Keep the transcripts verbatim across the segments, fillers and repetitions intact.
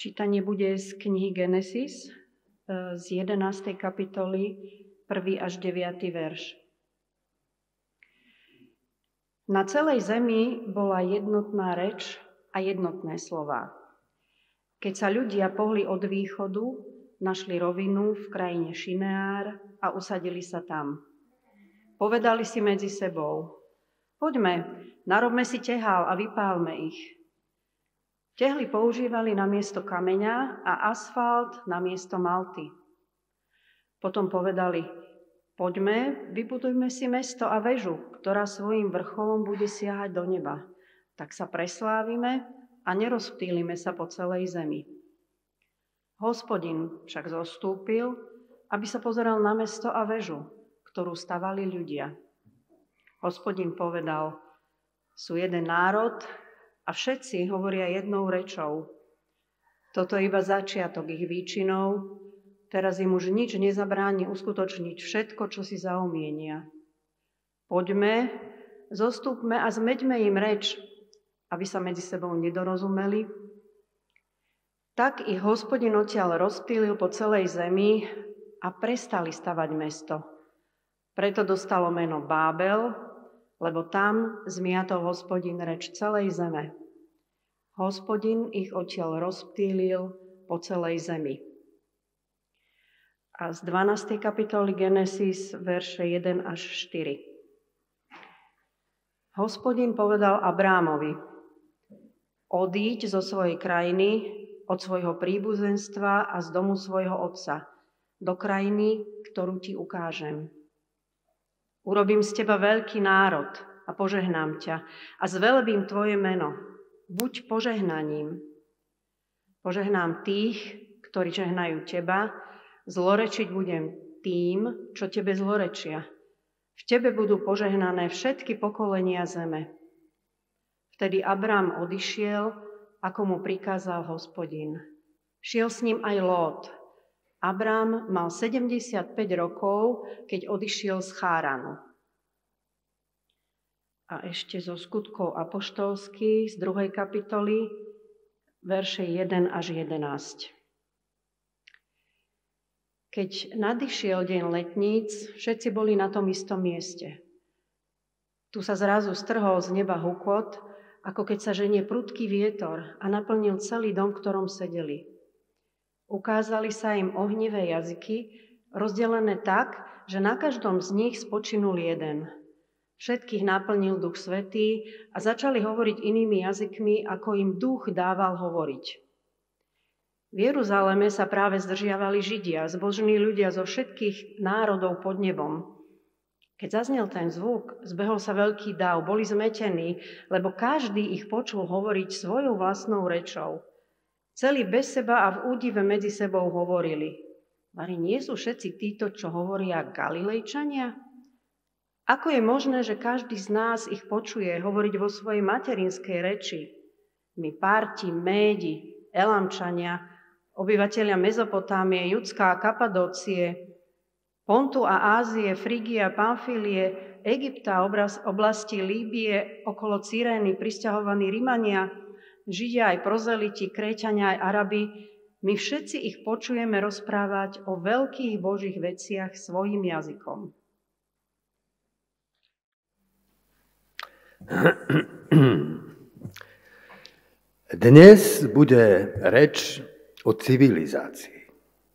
Čítanie bude z knihy Genesis z jedenástej kapitoly, prvý až deviaty verš. Na celej zemi bola jednotná reč a jednotné slová. Keď sa ľudia pohli od východu, našli rovinu v krajine Šineár a usadili sa tam. Povedali si medzi sebou: Poďme, narobme si tehál a vypálme ich. Tehly používali namiesto kameňa a asfalt namiesto malty. Potom povedali: Poďme, vybudujme si mesto a väžu, ktorá svojím vrcholom bude siahať do neba. Tak sa preslávime a nerozptýlime sa po celej zemi. Hospodin však zostúpil, aby sa pozeral na mesto a väžu, ktorú stavali ľudia. Hospodin povedal: Sú jeden národ a všetci hovoria jednou rečou. Toto je iba začiatok ich výčinov, teraz im už nič nezabráni uskutočniť všetko, čo si zaumienia. Poďme, zostúpme a zmeďme im reč, aby sa medzi sebou nedorozumeli. Tak ich Hospodin odtiaľ rozptýlil po celej zemi a prestali stavať mesto. Preto dostalo meno Bábel, lebo tam zmiatol Hospodin reč celej zeme. Hospodin ich odtiaľ rozptýlil po celej zemi. A z dvanástej kapitoly Genesis, verše jeden až štyri. Hospodin povedal Abrámovi: Odíď zo svojej krajiny, od svojho príbuzenstva a z domu svojho otca, do krajiny, ktorú ti ukážem. Urobím z teba veľký národ a požehnám ťa a zvelebím tvoje meno. Buď požehnaním. Požehnám tých, ktorí žehnajú teba, zlorečiť budem tým, čo tebe zlorečia. V tebe budú požehnané všetky pokolenia zeme. Vtedy Abrám odišiel, ako mu prikázal Hospodin. Šiel s ním aj Lót. Abrám mal sedemdesiatpäť rokov, keď odišiel z Cháranu. A ešte zo skutkov apoštolských z druhej kapitoly, verše jeden až jedenásť. Keď nadišiel deň letníc, všetci boli na tom istom mieste. Tu sa zrazu strhol z neba hukot, ako keď sa ženie prudký vietor a naplnil celý dom, v ktorom sedeli. Ukázali sa im ohnivé jazyky, rozdelené tak, že na každom z nich spočinul jeden. Všetkých naplnil Duch Svätý a začali hovoriť inými jazykmi, ako im Duch dával hovoriť. V Jeruzaleme sa práve zdržiavali Židia, zbožní ľudia zo všetkých národov pod nebom. Keď zaznel ten zvuk, zbehol sa veľký dáv, boli zmetení, lebo každý ich počul hovoriť svojou vlastnou rečou. Celí bez seba a v údive medzi sebou hovorili: Vari nie sú všetci títo, čo hovoria Galilejčania? Ako je možné, že každý z nás ich počuje hovoriť vo svojej materinskej reči? My Parti, Médi, Elamčania, obyvatelia Mezopotámie, Judská a Kapadócie, Pontu a Ázie, Frigia, Pamfílie, Egypta, oblasti Líbie, okolo Cyrény, prisťahovaní Rimania, Židia aj prozeliti, Kréťania aj Arabi, my všetci ich počujeme rozprávať o veľkých Božích veciach svojím jazykom. Dnes bude reč o civilizácii.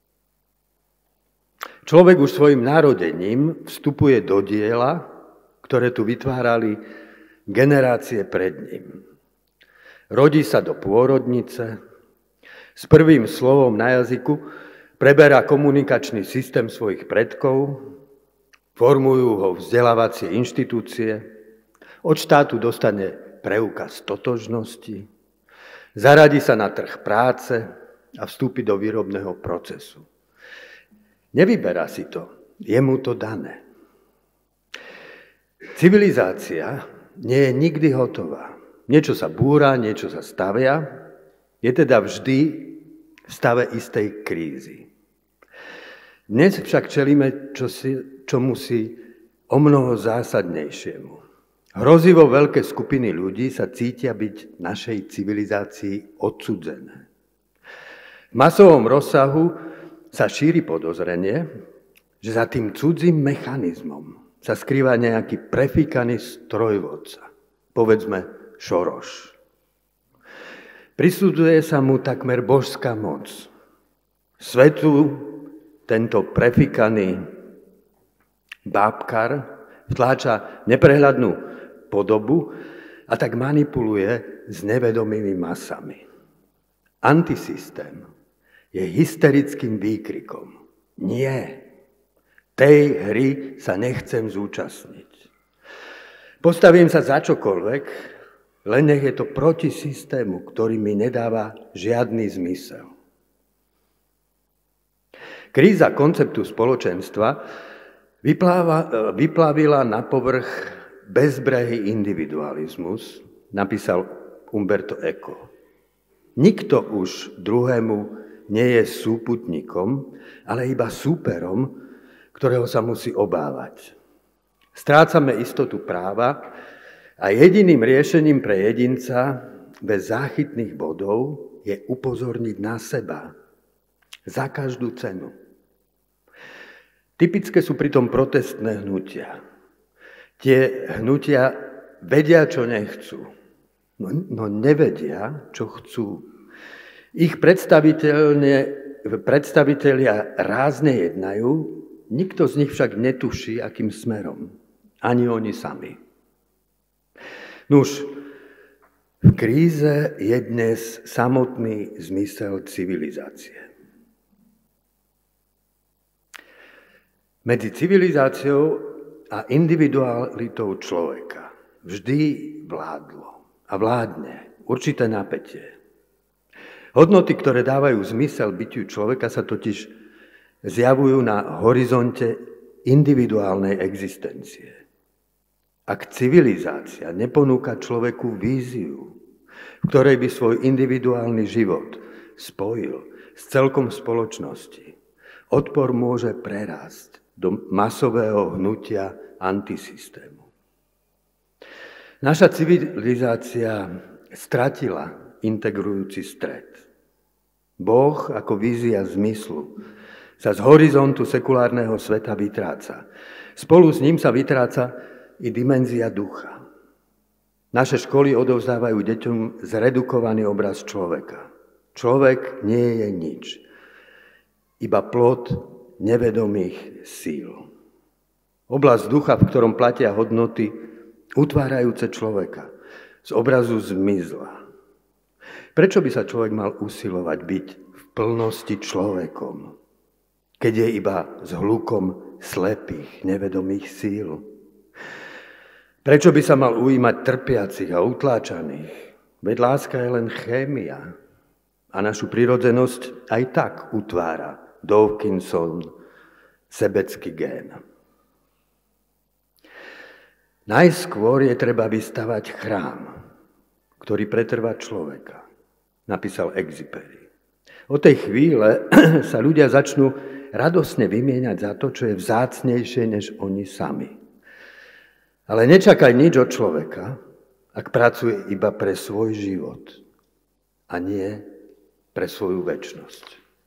Človek už svojim narodením vstupuje do diela, ktoré tu vytvárali generácie pred ním. Rodí sa do pôrodnice, s prvým slovom na jazyku preberá komunikačný systém svojich predkov, formujú ho vzdelávacie inštitúcie, od štátu dostane preukaz totožnosti, zaradí sa na trh práce a vstúpi do výrobného procesu. Nevyberá si to, je mu to dané. Civilizácia nie je nikdy hotová. Niečo sa búra, niečo sa stavia, je teda vždy v stave istej krízy. Dnes však čelíme čosi, čomusi o mnoho zásadnejšiemu. Hrozivo veľké skupiny ľudí sa cítia byť našej civilizácii odsudzené. V masovom rozsahu sa šíri podozrenie, že za tým cudzím mechanizmom sa skrýva nejaký prefíkaný strojvodca, povedzme Šoroš. Prisudzuje sa mu takmer božská moc. Svetu tento prefíkaný bábkar vtláča neprehľadnú podobu a tak manipuluje s nevedomými masami. Antisystém je hysterickým výkrikom. Nie, tej hry sa nechcem zúčastniť. Postavím sa za čokoľvek, len nech je to proti systému, ktorý mi nedáva žiadny zmysel. Kríza konceptu spoločenstva vypláva, vyplavila na povrch bezbrehý individualizmus, napísal Umberto Eco. Nikto už druhému nie je súputníkom, ale iba súperom, ktorého sa musí obávať. Strácame istotu práva a jediným riešením pre jedinca bez záchytných bodov je upozorniť na seba za každú cenu. Typické sú pritom protestné hnutia. Tie hnutia vedia, čo nechcú, no, no nevedia, čo chcú. Ich predstavitelia rázne jednajú, nikto z nich však netuší, akým smerom. Ani oni sami. Nuž, v kríze je dnes samotný zmysel civilizácie. Medzi civilizáciou a individualitou človeka vždy vládlo a vládne určité napätie. Hodnoty, ktoré dávajú zmysel bytiu človeka, sa totiž zjavujú na horizonte individuálnej existencie. Ak civilizácia neponúka človeku víziu, v ktorej by svoj individuálny život spojil s celkom spoločnosti, odpor môže prerásť do masového hnutia antisystému. Naša civilizácia stratila integrujúci stred. Boh ako vízia zmyslu sa z horizontu sekulárneho sveta vytráca. Spolu s ním sa vytráca i dimenzia ducha. Naše školy odovzdávajú deťom zredukovaný obraz človeka. Človek nie je nič, iba plod nevedomých síl. Oblasť ducha, v ktorom platia hodnoty utvárajúce človeka, z obrazu zmizla. Prečo by sa človek mal usilovať byť v plnosti človekom, keď je iba s hlukom slepých, nevedomých síl? Prečo by sa mal ujímať trpiacich a utláčaných? Veď láska je len chémia a našu prirodzenosť aj tak utvára Dawkinson sebecký gén. Najskôr je treba vystavať chrám, ktorý pretrvá človeka, napísal Exupéry. Od tej chvíle sa ľudia začnú radosne vymieňať za to, čo je vzácnejšie než oni sami. Ale nečakaj nič od človeka, ak pracuje iba pre svoj život a nie pre svoju večnosť.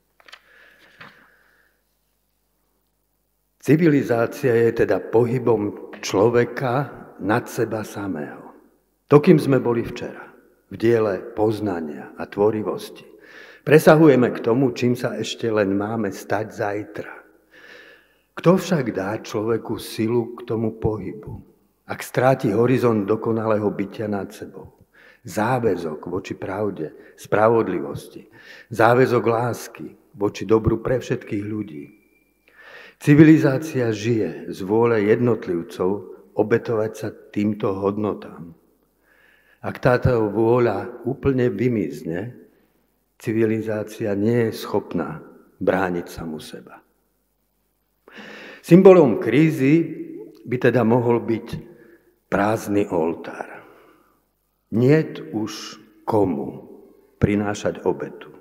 Civilizácia je teda pohybom človeka nad seba samého. To, kým sme boli včera, v diele poznania a tvorivosti. Presahujeme k tomu, čím sa ešte len máme stať zajtra. Kto však dá človeku silu k tomu pohybu, ak stráti horizont dokonalého bytia nad sebou? Záväzok voči pravde, spravodlivosti, záväzok lásky voči dobru pre všetkých ľudí. Civilizácia žije z vôle jednotlivcov obetovať sa týmto hodnotám. Ak táto vôľa úplne vymizne, civilizácia nie je schopná brániť samu seba. Symbolom krízy by teda mohol byť prázdny oltár. Niet už komu prinášať obetu.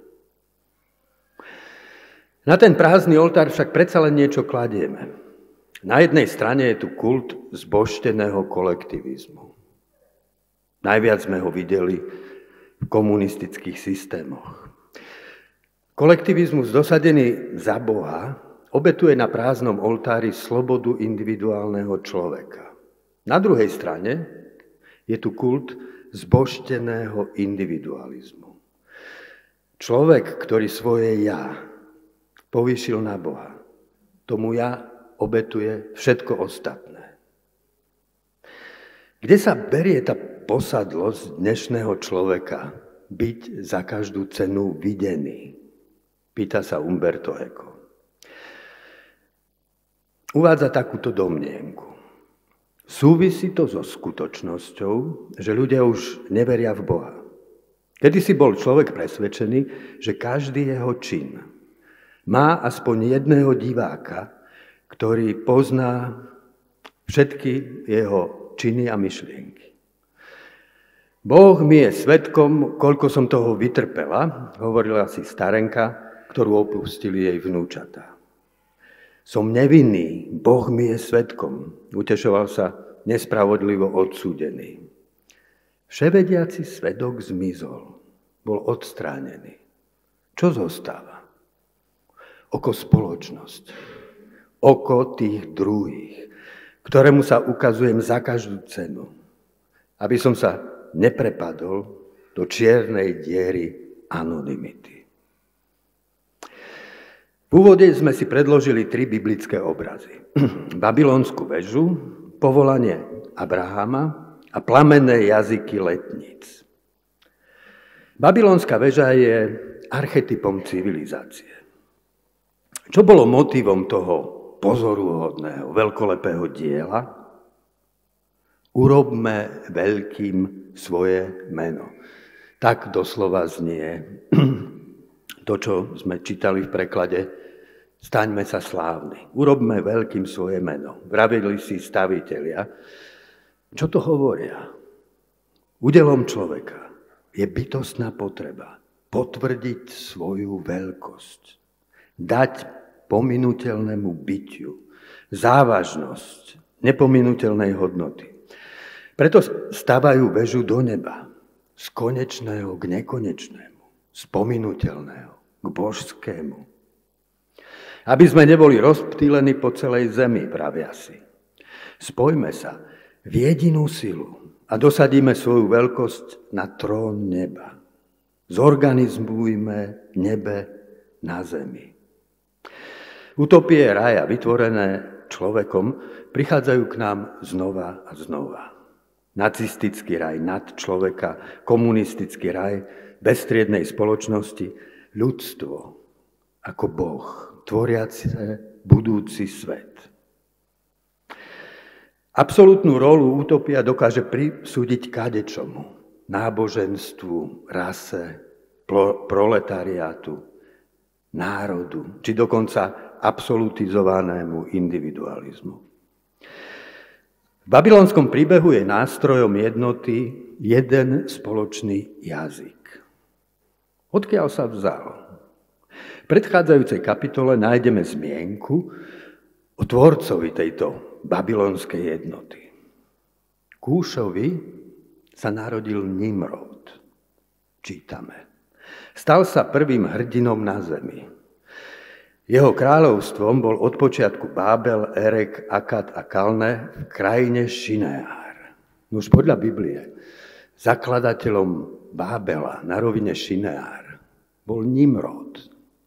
Na ten prázdny oltár však predsa len niečo kladieme. Na jednej strane je tu kult zbožteného kolektivizmu. Najviac sme ho videli v komunistických systémoch. Kolektivizmus dosadený za Boha obetuje na prázdnom oltári slobodu individuálneho človeka. Na druhej strane je tu kult zbožteného individualizmu. Človek, ktorý svoje ja povýšil na Boha, tomu ja obetuje všetko ostatné. Kde sa berie tá posadlosť dnešného človeka byť za každú cenu videný? Pýta sa Umberto Eco. Uvádza takúto domnienku. Súvisí to so skutočnosťou, že ľudia už neveria v Boha. Kedysi bol človek presvedčený, že každý jeho čin má aspoň jedného diváka, ktorý pozná všetky jeho činy a myšlienky. Boh mi je svedkom, koľko som toho vytrpela, hovorila si starenka, ktorú opustili jej vnúčatá. Som nevinný, Boh mi je svedkom, utešoval sa nespravodlivo odsúdený. Vševediaci svedok zmizol, bol odstránený. Čo zostáva? Oko spoločnosť, oko tých druhých, ktorému sa ukazujem za každú cenu, aby som sa neprepadol do čiernej diery anonymity. V úvode sme si predložili tri biblické obrazy. Babylonskú väžu, povolanie Abrahama a plamenné jazyky letníc. Babylonská väža je archetypom civilizácie. Čo bolo motivom toho pozoruhodného, veľkolepého diela? Urobme veľkým svoje meno. Tak doslova znie to, čo sme čítali v preklade Staňme sa slávni. Urobme veľkým svoje meno. Vravili si stavitelia. Čo to hovoria? Udelom človeka je bytostná potreba potvrdiť svoju veľkosť. Dať pominuteľnému bytiu závažnosť nepominuteľnej hodnoty. Preto stavajú väžu do neba. Z konečného k nekonečnému. Z pominuteľného k božskému. Aby sme neboli rozptýlení po celej zemi, pravia si. Spojme sa v jedinú silu a dosadíme svoju veľkosť na trón neba. Zorganizujme nebe na zemi. Utopie raja, vytvorené človekom, prichádzajú k nám znova a znova. Nacistický raj nad človeka, komunistický raj bezstriednej spoločnosti, ľudstvo ako Boh, tvoriace budúci svet. Absolútnu rolu utopia dokáže prisúdiť kadečomu, náboženstvu, rase, proletariátu, národu, či dokonca absolutizovanému individualizmu. V babylonskom príbehu je nástrojom jednoty jeden spoločný jazyk. Odkiaľ sa vzal? V predchádzajúcej kapitole nájdeme zmienku o tvorcovi tejto babylonskej jednoty. Kúšovi sa narodil Nimrod. Čítame. Stal sa prvým hrdinom na zemi. Jeho kráľovstvom bol od počiatku Bábel, Erek, Akad a Kalne v krajine Šineár. Už podľa Biblie zakladateľom Bábela na rovine Šineár bol Nimrod.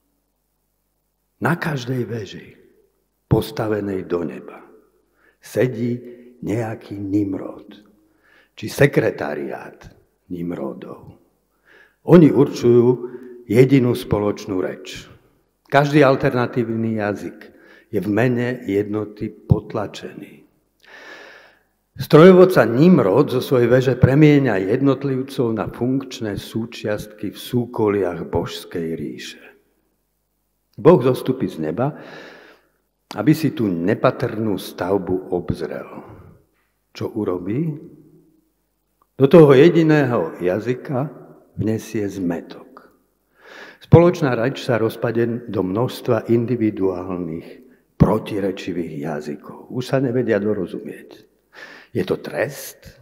Na každej veži, postavenej do neba, sedí nejaký Nimrod, či sekretariát Nimrodov. Oni určujú jedinú spoločnú reč. Každý alternatívny jazyk je v mene jednoty potlačený. Strojovodca Nimrod zo svojej veže premieňa jednotlivcov na funkčné súčiastky v súkoliach božskej ríše. Boh zostupí z neba, aby si tú nepatrnú stavbu obzrel. Čo urobí? Do toho jediného jazyka vnesie zmätok. Spoločná reč sa rozpadne do množstva individuálnych, protirečivých jazykov. Už sa nevedia dorozumieť. Je to trest?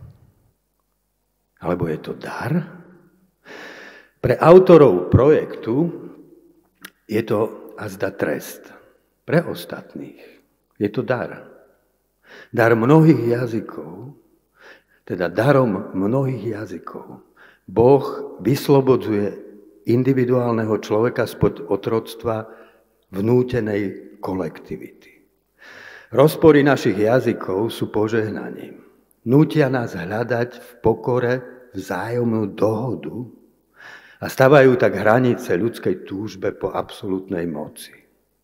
Alebo je to dar? Pre autorov projektu je to azda trest pre ostatných. Je to dar. Dar mnohých jazykov, teda darom mnohých jazykov. Boh vyslobodzuje individuálneho človeka spod otroctva vnútenej kolektivity. Rozpory našich jazykov sú požehnaním. Nútia nás hľadať v pokore vzájomnú dohodu a stavajú tak hranice ľudskej túžbe po absolútnej moci.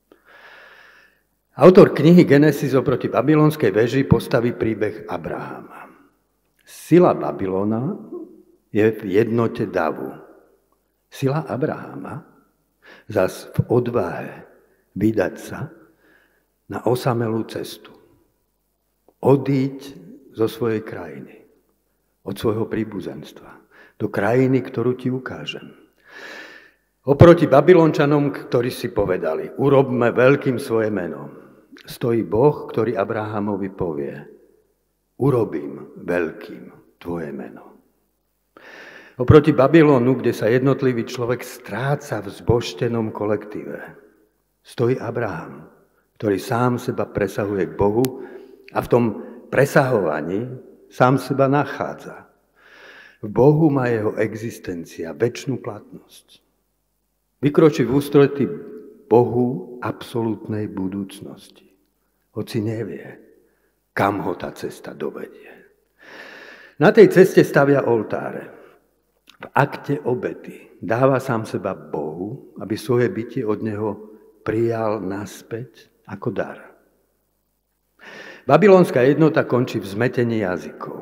Autor knihy Genesis oproti babylonskej veži postaví príbeh Abrahama. Sila Babylona je v jednote davu. Sila Abrahama zas v odvahe vydať sa na osamelú cestu. Odíť zo svojej krajiny, od svojho príbuzenstva, do krajiny, ktorú ti ukážem. Oproti Babylončanom, ktorí si povedali, urobme veľkým svoje meno, stojí Boh, ktorý Abrahamovi povie, urobím veľkým tvoje meno. Oproti Babylonu, kde sa jednotlivý človek stráca v zbožtenom kolektíve, stojí Abraham, ktorý sám seba presahuje k Bohu a v tom presahovaní sám seba nachádza. V Bohu má jeho existencia večnú platnosť. Vykročí v ústrety Bohu absolútnej budúcnosti. Hoci nevie, kam ho tá cesta dovedie. Na tej ceste stavia oltáre. V akte obety dáva sám seba Bohu, aby svoje bytie od neho prijal naspäť ako dar. Babylonská jednota končí v zmetení jazykov.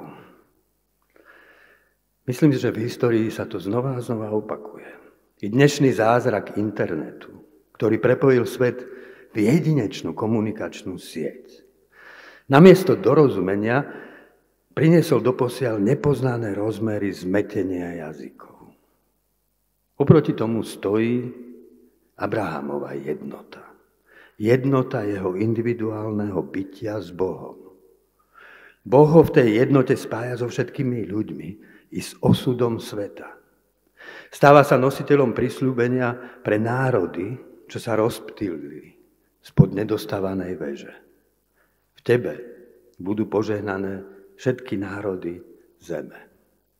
Myslím si, že v histórii sa to znova a znova opakuje. I dnešný zázrak internetu, ktorý prepojil svet v jedinečnú komunikačnú sieť, namiesto dorozumenia priniesol doposiaľ nepoznané rozmery zmetenia jazykov. Oproti tomu stojí Abrahamova jednota. Jednota jeho individuálneho bytia s Bohom. Boh ho v tej jednote spája so všetkými ľuďmi i s osudom sveta. Stáva sa nositeľom prisľúbenia pre národy, čo sa rozptýlili spod nedostávanej veže. V tebe budú požehnané všetky národy zeme.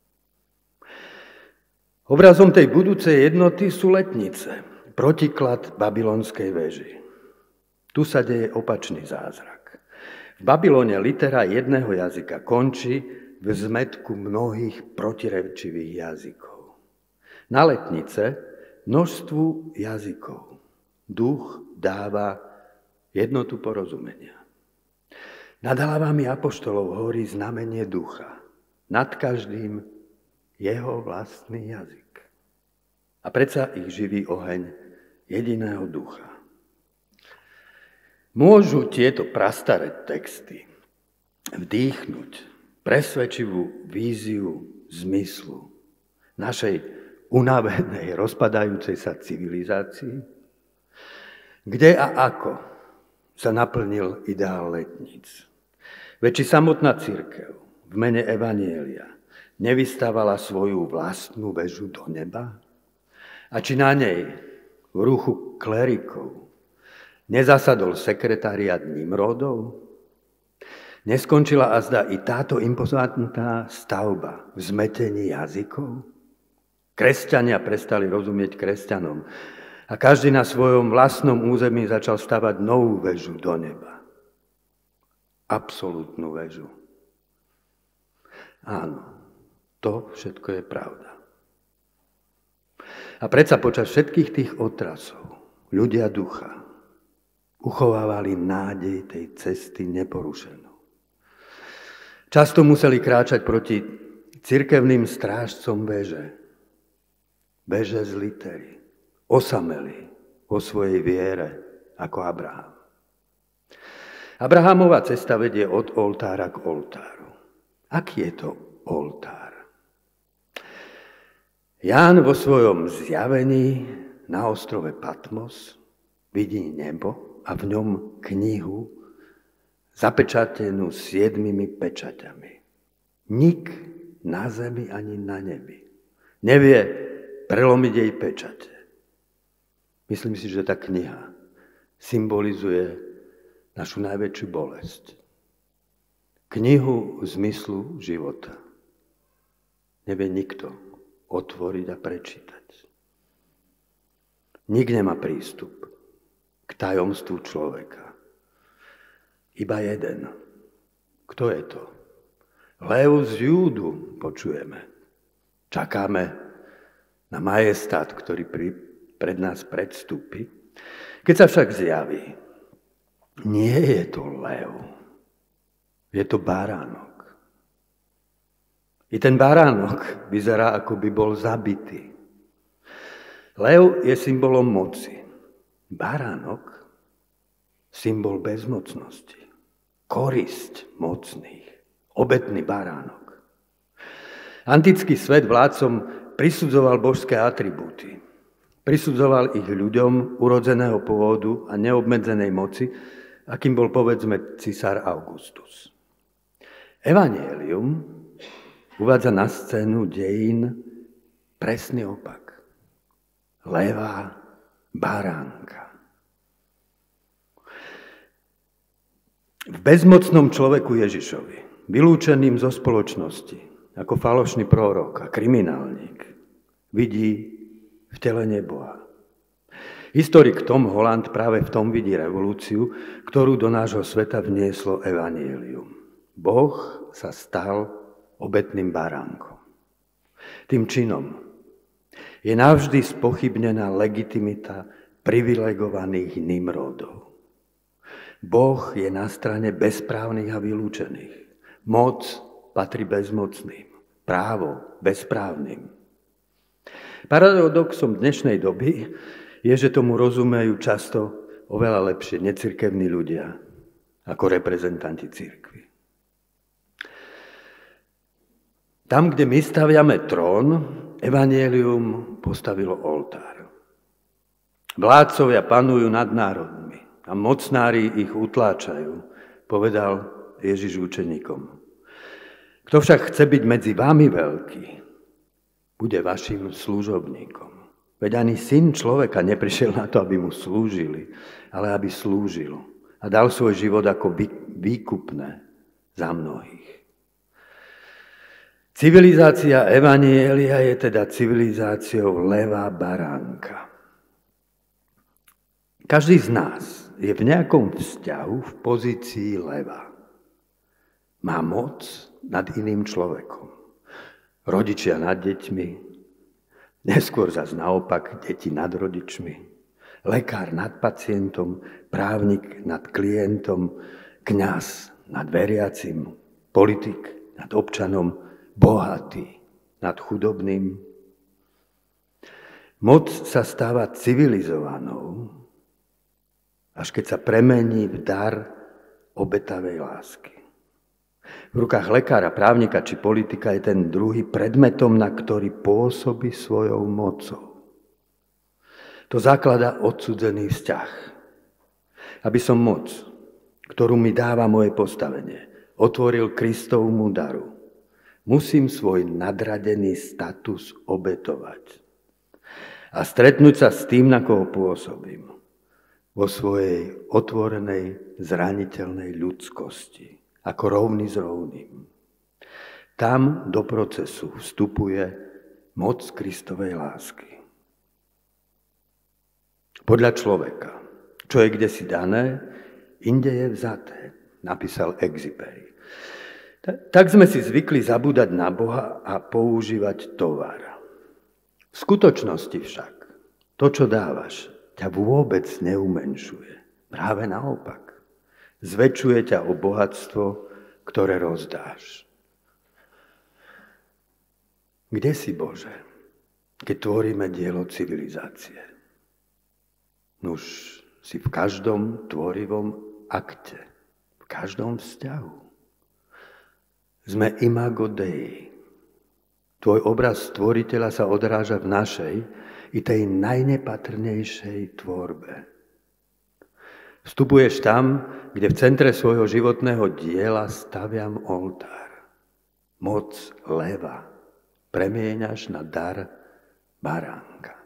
Obrazom tej budúcej jednoty sú letnice, protiklad babylonskej veži. Tu sa deje opačný zázrak. V Babylone litera jedného jazyka končí v zmetku mnohých protirečivých jazykov. Na letnice množstvu jazykov duch dáva jednotu porozumenia. Nad hlavami apoštolov horí znamenie ducha. Nad každým jeho vlastný jazyk. A predsa ich živí oheň jediného ducha. Môžu tieto prastaré texty vdýchnuť presvedčivú víziu zmyslu našej unavenej, rozpadajúcej sa civilizácii? Kde a ako sa naplnil ideál letníc? Veď či samotná cirkev v mene Evanjelia nevystavala svoju vlastnú väžu do neba? A či na nej v ruchu klerikov nezasadol sekretariat Nimrodov? Neskončila azda i táto impozantná stavba v zmetení jazykov? Kresťania prestali rozumieť kresťanom a každý na svojom vlastnom území začal stavať novú väžu do neba. Absolútnu väžu. Áno, to všetko je pravda. A predsa počas všetkých tých otrasov ľudia ducha uchovávali nádej tej cesty neporušenú. Často museli kráčať proti cirkevným strážcom veže. Veže z litery. Osameli vo svojej viere ako Abraham. Abrahamova cesta vedie od oltára k oltáru. Aký je to oltár? Ján vo svojom zjavení na ostrove Patmos vidí nebo a v ňom knihu zapečatenú siedmimi pečaťami. Nik na zemi ani na nebi nevie prelomiť jej pečate. Myslím si, že tá kniha symbolizuje našu najväčšiu bolesť. Knihu zmyslu života nevie nikto otvoriť a prečítať. Nik nemá prístup k tajomstvu človeka. Iba jeden. Kto je to? Lev z Júdu, počujeme. Čakáme na majestát, ktorý pri, pred nás predstúpi. Keď sa však zjaví, nie je to lev, je to baránok. I ten baránok vyzerá, ako by bol zabitý. Lev je symbolom moci. Baránok, symbol bezmocnosti. Korisť mocných. Obetný baránok. Antický svet vládcom prisudzoval božské atribúty. Prisudzoval ich ľuďom urodzeného pôvodu a neobmedzenej moci, akým bol, povedzme, cisár Augustus. Evanjelium uvádza na scénu dejín presný opak. Levá baránka. V bezmocnom človeku Ježišovi, vylúčeným zo spoločnosti, ako falošný prorok a kriminálnik, vidí vtelenie Boha. Historik Tom Holland práve v tom vidí revolúciu, ktorú do nášho sveta vnieslo evanjelium. Boh sa stal obetným baránkom. Tým činom je navždy spochybnená legitimita privilegovaných Nimrodov. Boh je na strane bezprávnych a vylúčených. Moc patrí bezmocným, právo bezprávnym. Paradoxom dnešnej doby je, že tomu rozumejú často oveľa lepšie necirkevní ľudia ako reprezentanti cirkvi. Tam, kde my staviame trón, evanjelium postavilo oltár. Vládcovia panujú nad národmi a mocnári ich utláčajú, povedal Ježiš učeníkom. Kto však chce byť medzi vami veľký, bude vašim služobníkom. Veď ani syn človeka neprišiel na to, aby mu slúžili, ale aby slúžil a dal svoj život ako výkupné za mnohých. Civilizácia evanjelia je teda civilizáciou leva baránka. Každý z nás je v nejakom vzťahu v pozícii leva. Má moc nad iným človekom. Rodičia nad deťmi, neskôr zas naopak deti nad rodičmi, lekár nad pacientom, právnik nad klientom, kňaz nad veriacim, politik nad občanom, bohatý nad chudobným. Moc sa stáva civilizovanou, až keď sa premení v dar obetavej lásky. V rukách lekára, právnika či politika je ten druhý predmetom, na ktorý pôsobí svojou mocou. To zakladá odsudzený vzťah. Aby som moc, ktorú mi dáva moje postavenie, otvoril Kristovmu daru, musím svoj nadradený status obetovať a stretnúť sa s tým, na koho pôsobím, vo svojej otvorenej, zraniteľnej ľudskosti. Ako rovný s rovným. Tam do procesu vstupuje moc Kristovej lásky. Podľa človeka, čo je kdesi dané, inde je vzaté, napísal Exupéry. Tak sme si zvykli zabúdať na Boha a používať tovar. V skutočnosti však to, čo dávaš, ťa vôbec neumenšuje. Práve naopak. Zväčšuje ťa o bohatstvo, ktoré rozdáš. Kde si, Bože, keď tvoríme dielo civilizácie? Nuž si v každom tvorivom akte, v každom vzťahu. Sme imago Dei. Tvoj obraz stvoriteľa sa odráža v našej i tej najnepatrnejšej tvorbe. Vstupuješ tam, kde v centre svojho životného diela staviam oltár. Moc leva premieňaš na dar baránka.